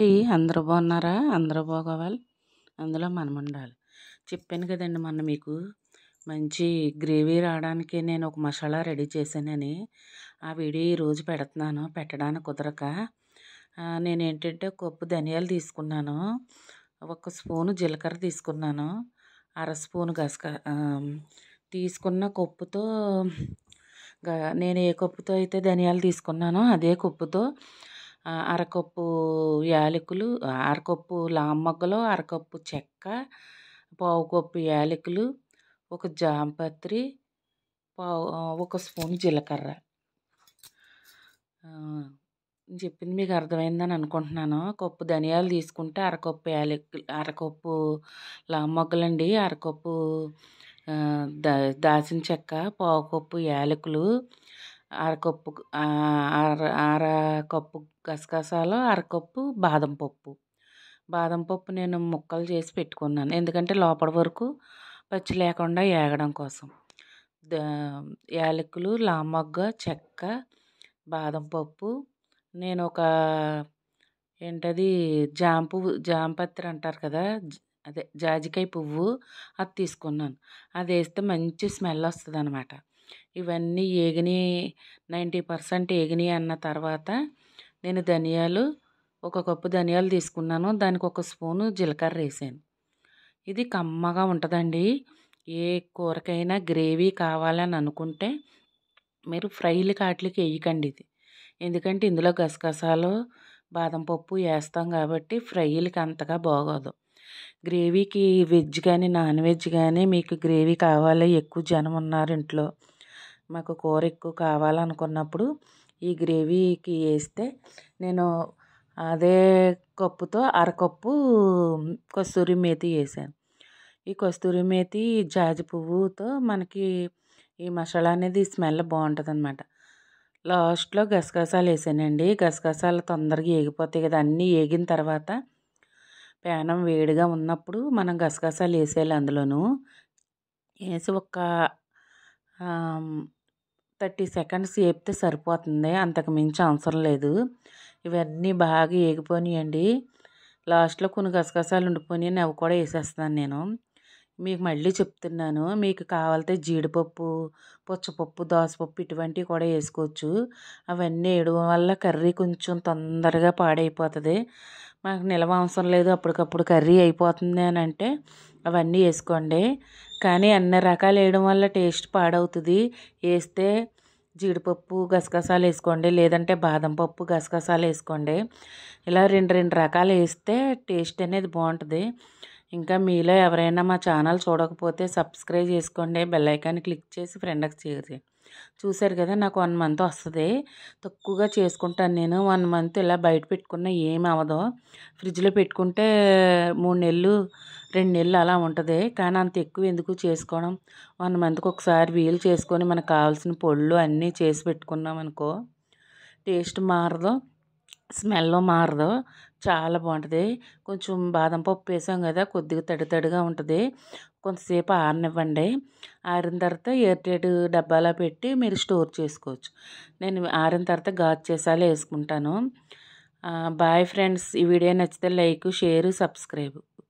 అందరూ బాగున్నారా? అందరూ బాగోవాలి. అందులో మనం ఉండాలి. చెప్పాను కదండి మొన్న మీకు మంచి గ్రేవీ రావడానికి నేను ఒక మసాలా రెడీ చేశానని. ఆ వీడియో ఈరోజు పెడుతున్నాను. పెట్టడానికి కుదరక నేనేంటంటే కప్పు ధనియాలు తీసుకున్నాను. ఒక స్పూను జీలకర్ర తీసుకున్నాను. అర స్పూను తీసుకున్న కప్పుతో నేను ఏ కప్పుతో అయితే ధనియాలు తీసుకున్నానో అదే కప్పుతో అరకప్పు యాలకులు, అరకప్పు లామొగ్గలు, అరకప్పు చెక్క, పావు కప్పు యాలకులు, ఒక జాంపత్రి, ఒక స్పూన్ జీలకర్ర. చెప్పింది మీకు అర్థమైందని అనుకుంటున్నాను. కప్పు ధనియాలు తీసుకుంటే అరకప్పు యాలకులు, అరకప్పు లామొగ్గలండి, అరకప్పు దాల్చిన చెక్క, పావు కప్పు యాలకులు, అరకప్పు అర కప్పు గసగసాలు, అరకప్పు బాదం పప్పు. బాదం పప్పు నేను ముక్కలు చేసి పెట్టుకున్నాను, ఎందుకంటే లోపల వరకు పచ్చి లేకుండా ఏగడం కోసం. యాలకులు, లామొగ్గ, చెక్క, బాదం పప్పు, నేను ఒక ఏంటది జాంపత్రి అంటారు కదా, అదే జాజికాయ పువ్వు, అది తీసుకున్నాను. అది వేస్తే మంచి స్మెల్ వస్తుంది అనమాట. ఇవన్నీ ఏగిని 90% ఏగినాయి అన్న తర్వాత నేను ధనియాలు, ఒక కప్పు ధనియాలు తీసుకున్నాను. దానికి ఒక స్పూను జీలకర్ర వేసాను. ఇది కమ్మగా ఉంటుందండి. ఏ కూరకైనా గ్రేవీ కావాలని అనుకుంటే మీరు ఫ్రైలు కాట్లకి వేయకండి ఇది, ఎందుకంటే ఇందులో గసగసాలు, బాదం పప్పు వేస్తాం కాబట్టి ఫ్రైలకి అంతగా బాగోదు. గ్రేవీకి వెజ్ కానీ నాన్ వెజ్ కానీ మీకు గ్రేవీ కావాలి, ఎక్కువ జనం ఉన్నారు ఇంట్లో, మాకు కూర ఎక్కువ కావాలనుకున్నప్పుడు ఈ గ్రేవీకి వేస్తే నేను అదే కప్పుతో అరకప్పు కస్తూరి మేతి వేసాను. ఈ కస్తూరి మేతి, జాజి పువ్వుతో మనకి ఈ మసాలా అనేది స్మెల్ బాగుంటుంది అనమాట. లాస్ట్లో గసగసాలు వేసానండి. గసగసాలు తొందరగా ఏగిపోతాయి కదా. అన్నీ ఏగిన తర్వాత ప్యానం వేడిగా ఉన్నప్పుడు మనం గసగసాలు వేసేయాలి. అందులోనూ వేసి ఒక 30 సెకండ్స్ వేపితే సరిపోతుంది, అంతకు మించి అవసరం లేదు. ఇవన్నీ బాగా ఏగిపోయినాయండి. లాస్ట్లో కొన్ని గసగసాలు ఉండిపోయినాయి, అవి కూడా వేసేస్తున్నాను నేను. మీకు మళ్ళీ చెప్తున్నాను, మీకు కావాలితే జీడిపప్పు, పుచ్చపప్పు, దోసపప్పు ఇటువంటివి కూడా వేసుకోవచ్చు. అవన్నీ వేయడం వల్ల కర్రీ కొంచెం తొందరగా పాడైపోతుంది. మాకు నిల్వ అవసరం లేదు, అప్పటికప్పుడు కర్రీ అయిపోతుంది అని అంటే అవన్నీ వేసుకోండి. కానీ అన్ని రకాలు వేయడం వల్ల టేస్ట్ పాడవుతుంది. వేస్తే జీడిపప్పు, గసగసాలు వేసుకోండి, లేదంటే బాదం పప్పు, గసగసాలు వేసుకోండి. ఇలా రెండు రకాలు వేస్తే టేస్ట్ అనేది బాగుంటుంది. ఇంకా మీలో ఎవరైనా మా ఛానల్ చూడకపోతే సబ్స్క్రైబ్ చేసుకోండి, బెల్ ఐకాన్ క్లిక్ చేసి ఫ్రెండ్కి షేర్ చేయండి. చూశారు కదా, నాకు 1 మంత్ వస్తుంది. తక్కువగా చేసుకుంటాను నేను. 1 మంత్ ఇలా బయట పెట్టుకున్న ఏమి అవ్వదు. ఫ్రిడ్జ్లో పెట్టుకుంటే 3 నెలలు 2 నెలలు అలా ఉంటుంది. కానీ అంత ఎక్కువ ఎందుకు చేసుకోవడం. 1 మంత్కి ఒకసారి వీలు చేసుకొని మనకు కావాల్సిన పొళ్ళు అన్నీ చేసి పెట్టుకున్నాం అనుకో, టేస్ట్ మారదు, స్మెల్ మారదు, చాలా బాగుంటుంది. కొంచెం బాదం పప్పు వేసాం కదా, కొద్దిగా తడిగా ఉంటుంది. కొంతసేపు ఆరనివ్వండి. ఆరిన తర్వాత ఎయిర్టైట్ డబ్బాలో పెట్టి మీరు స్టోర్ చేసుకోవచ్చు. నేను ఆరిన తర్వాత గాజు సీసాలో వేసుకుంటాను. Bye friends. ఈ వీడియో నచ్చితే లైక్, షేర్, సబ్స్క్రైబ్.